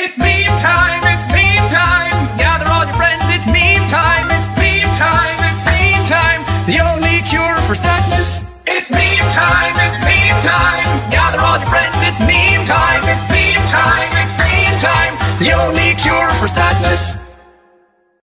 It's meme time, it's meme time. Gather all your friends, it's meme time. It's meme time, it's meme time. The only cure for sadness. It's meme time, it's meme time. Gather all your friends, it's meme time. It's meme time, it's meme time. The only cure for sadness.